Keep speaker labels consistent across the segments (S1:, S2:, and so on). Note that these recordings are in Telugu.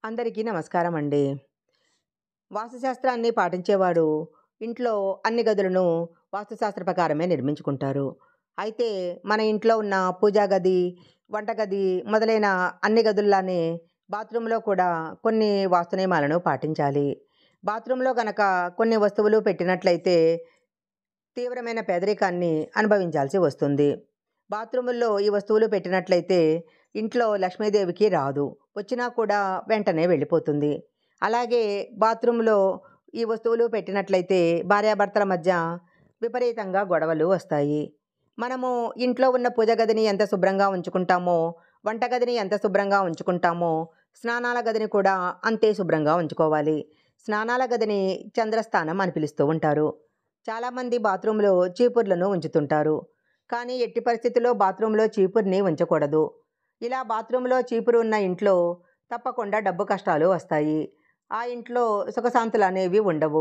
S1: అందరికీ నమస్కారం అండి. వాస్తుశాస్త్రాన్ని పాటించేవాడు ఇంట్లో అన్ని గదులను వాస్తుశాస్త్ర ప్రకారమే నిర్మించుకుంటారు. అయితే మన ఇంట్లో ఉన్న పూజా గది, వంటగది మొదలైన అన్ని గదుల్లానే బాత్రూంలో కూడా కొన్ని వాస్తు నియమాలను పాటించాలి. బాత్రూంలో గనక కొన్ని వస్తువులు పెట్టినట్లయితే తీవ్రమైన పేదరికాన్ని అనుభవించాల్సి వస్తుంది. బాత్రూముల్లో ఈ వస్తువులు పెట్టినట్లయితే ఇంట్లో లక్ష్మీదేవికి రాదు. వచ్చినా కూడా వెంటనే వెళ్ళిపోతుంది. అలాగే బాత్రూంలో ఈ వస్తువులు పెట్టినట్లయితే భార్యాభర్తల మధ్య విపరీతంగా గొడవలు వస్తాయి. మనము ఇంట్లో ఉన్న పూజ గదిని ఎంత శుభ్రంగా ఉంచుకుంటామో, వంటగదిని ఎంత శుభ్రంగా ఉంచుకుంటామో, స్నానాల గదిని కూడా అంతే శుభ్రంగా ఉంచుకోవాలి. స్నానాల గదిని చంద్రస్థానం అని పిలుస్తూ ఉంటారు. చాలామంది బాత్రూంలో చీపుర్లను ఉంచుతుంటారు. కానీ ఎట్టి పరిస్థితుల్లో బాత్రూంలో చీపుర్ని ఉంచకూడదు. ఇలా బాత్రూంలో చీపురు ఉన్న ఇంట్లో తప్పకుండా డబ్బు కష్టాలు వస్తాయి. ఆ ఇంట్లో సుఖశాంతులు అనేవి ఉండవు.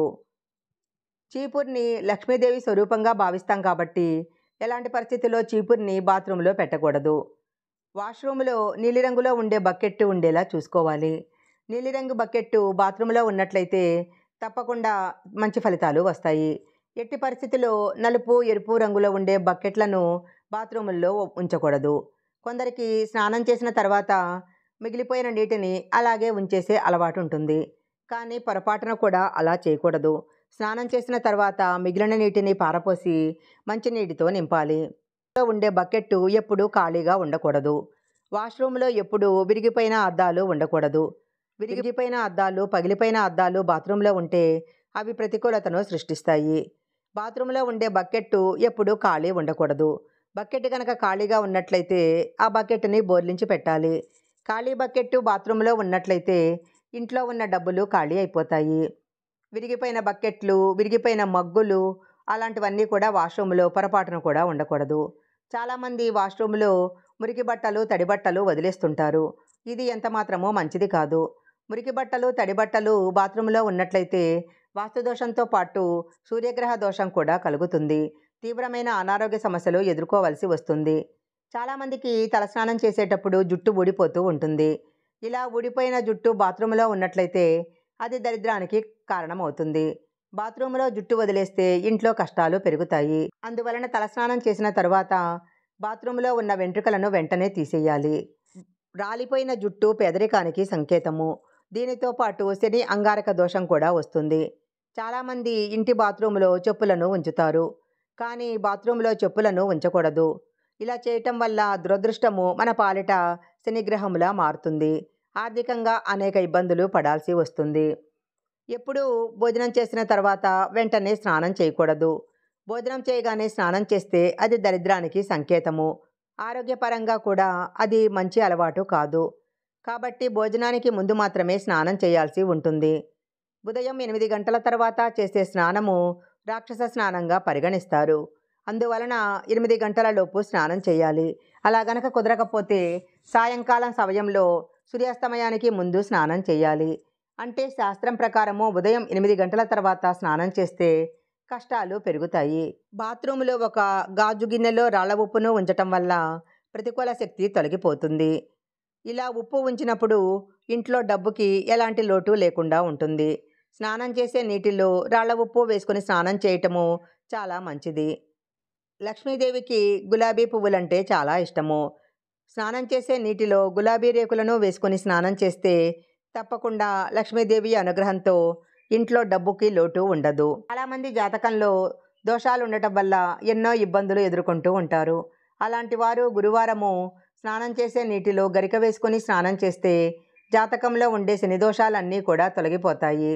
S1: చీపుర్ని లక్ష్మీదేవి స్వరూపంగా భావిస్తాం కాబట్టి ఎలాంటి పరిస్థితుల్లో చీపుర్ని బాత్రూంలో పెట్టకూడదు. వాష్రూమ్లో నీలిరంగులో ఉండే బకెట్టు ఉండేలా చూసుకోవాలి. నీలిరంగు బకెట్టు బాత్రూంలో ఉన్నట్లయితే తప్పకుండా మంచి ఫలితాలు వస్తాయి. ఎట్టి పరిస్థితుల్లో నలుపు, ఎరుపు రంగులో ఉండే బకెట్లను బాత్రూముల్లో ఉంచకూడదు. కొందరికి స్నానం చేసిన తర్వాత మిగిలిపోయిన నీటిని అలాగే ఉంచేసే అలవాటు ఉంటుంది. కానీ పొరపాటున కూడా అలా చేయకూడదు. స్నానం చేసిన తర్వాత మిగిలిన నీటిని పారపోసి మంచినీటితో నింపాలి. ఉండే బకెట్టు ఎప్పుడూ ఖాళీగా ఉండకూడదు. వాష్రూమ్లో ఎప్పుడూ విరిగిపోయిన అద్దాలు ఉండకూడదు. విరిగిపోయిన అద్దాలు, పగిలిపోయిన అద్దాలు బాత్రూంలో ఉంటే అవి ప్రతికూలతను సృష్టిస్తాయి. బాత్రూంలో ఉండే బకెట్టు ఎప్పుడూ ఖాళీ ఉండకూడదు. బకెట్ కనుక ఖాళీగా ఉన్నట్లయితే ఆ బకెట్ని బోర్లించి పెట్టాలి. ఖాళీ బకెట్టు బాత్రూంలో ఉన్నట్లయితే ఇంట్లో ఉన్న డబ్బులు ఖాళీ అయిపోతాయి. విరిగిపోయిన బకెట్లు, విరిగిపోయిన మగ్గులు అలాంటివన్నీ కూడా వాష్రూమ్లో పొరపాటున కూడా ఉండకూడదు. చాలామంది వాష్రూమ్లో మురికి బట్టలు, తడి బట్టలు వదిలేస్తుంటారు. ఇది ఎంత మాత్రమో మంచిది కాదు. మురికి బట్టలు, తడి బట్టలు బాత్రూంలో ఉన్నట్లయితే వాస్తుదోషంతో పాటు సూర్యగ్రహ దోషం కూడా కలుగుతుంది. తీవ్రమైన అనారోగ్య సమస్యలు ఎదుర్కోవలసి వస్తుంది. చాలామందికి తలస్నానం చేసేటప్పుడు జుట్టు ఊడిపోతూ ఉంటుంది. ఇలా ఊడిపోయిన జుట్టు బాత్రూంలో ఉన్నట్లయితే అది దరిద్రానికి కారణమవుతుంది. బాత్రూంలో జుట్టు వదిలేస్తే ఇంట్లో కష్టాలు పెరుగుతాయి. అందువలన తలస్నానం చేసిన తర్వాత బాత్రూంలో ఉన్న వెంట్రుకలను వెంటనే తీసేయాలి. రాలిపోయిన జుట్టు పేదరికానికి సంకేతము. దీనితో పాటు శని అంగారక దోషం కూడా వస్తుంది. చాలామంది ఇంటి బాత్రూంలో చెప్పులను ఉంచుతారు. కానీ బాత్రూంలో చెప్పులను ఉంచకూడదు. ఇలా చేయటం వల్ల దురదృష్టము మన పాలిట శనిగ్రహములా మారుతుంది. ఆర్థికంగా అనేక ఇబ్బందులు పడాల్సి వస్తుంది. ఎప్పుడూ భోజనం చేసిన తర్వాత వెంటనే స్నానం చేయకూడదు. భోజనం చేయగానే స్నానం చేస్తే అది దరిద్రానికి సంకేతము. ఆరోగ్యపరంగా కూడా అది మంచి అలవాటు కాదు. కాబట్టి భోజనానికి ముందు మాత్రమే స్నానం చేయాల్సి ఉంటుంది. ఉదయం 8 గంటల తర్వాత చేసే స్నానము రాక్షస స్నానంగా పరిగణిస్తారు. అందువలన 8 గంటల లోపు స్నానం చేయాలి. అలా గనక కుదరకపోతే సాయంకాలం సమయంలో సూర్యాస్తమయానికి ముందు స్నానం చేయాలి. అంటే శాస్త్రం ప్రకారము ఉదయం 8 గంటల తర్వాత స్నానం చేస్తే కష్టాలు పెరుగుతాయి. బాత్రూంలో ఒక గాజు గిన్నెలో రాళ్ల ఉప్పును ఉంచటం వల్ల ప్రతికూల శక్తి తొలగిపోతుంది. ఇలా ఉప్పు ఉంచినప్పుడు ఇంట్లో డబ్బుకి ఎలాంటి లోటు లేకుండా ఉంటుంది. స్నానం చేసే నీటిలో రాళ్ల ఉప్పు వేసుకొని స్నానం చేయటము చాలా మంచిది. లక్ష్మీదేవికి గులాబీ పువ్వులంటే చాలా ఇష్టము. స్నానం చేసే నీటిలో గులాబీ రేకులను వేసుకొని స్నానం చేస్తే తప్పకుండా లక్ష్మీదేవి అనుగ్రహంతో ఇంట్లో డబ్బుకి లోటు ఉండదు. చాలామంది జాతకంలో దోషాలు ఉండటం వల్ల ఎన్నో ఇబ్బందులు ఎదుర్కొంటూ ఉంటారు. అలాంటి వారు గురువారము స్నానం చేసే నీటిలో గరిక వేసుకొని స్నానం చేస్తే జాతకంలో ఉండే శని దోషాలన్నీ కూడా తొలగిపోతాయి.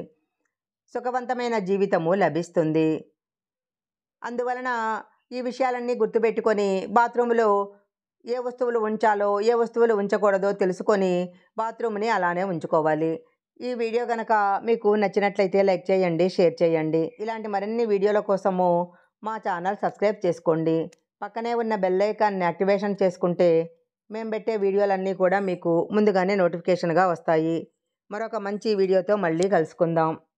S1: సుఖవంతమైన జీవితము లభిస్తుంది. అందువలన ఈ విషయాలన్నీ గుర్తుపెట్టుకొని బాత్రూంలో ఏ వస్తువులు ఉంచాలో, ఏ వస్తువులు ఉంచకూడదో తెలుసుకొని బాత్రూమ్ని అలానే ఉంచుకోవాలి. ఈ వీడియో కనుక మీకు నచ్చినట్లయితే లైక్ చేయండి, షేర్ చేయండి. ఇలాంటి మరిన్ని వీడియోల కోసము మా ఛానల్ సబ్స్క్రైబ్ చేసుకోండి. పక్కనే ఉన్న బెల్ ఐకాన్ని యాక్టివేషన్ చేసుకుంటే మేము పెట్టే వీడియోలన్నీ కూడా మీకు ముందుగానే నోటిఫికేషన్గా వస్తాయి. మరొక మంచి వీడియోతో మళ్ళీ కలుసుకుందాం.